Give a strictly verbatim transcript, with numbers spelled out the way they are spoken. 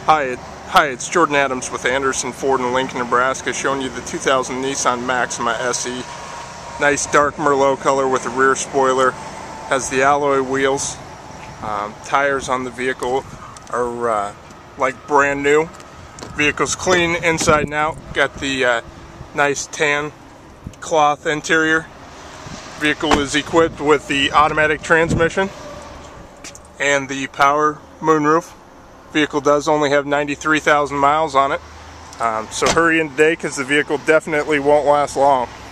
Hi, hi, it's Jordan Adams with Anderson Ford in Lincoln, Nebraska, showing you the two thousand Nissan Maxima S E. Nice dark Merlot color with a rear spoiler. Has the alloy wheels. Um, tires on the vehicle are uh, like brand new. Vehicle's clean inside and out. Got the uh, nice tan cloth interior. Vehicle is equipped with the automatic transmission and the power moonroof. Vehicle does only have ninety-three thousand miles on it, um, so hurry in today because the vehicle definitely won't last long.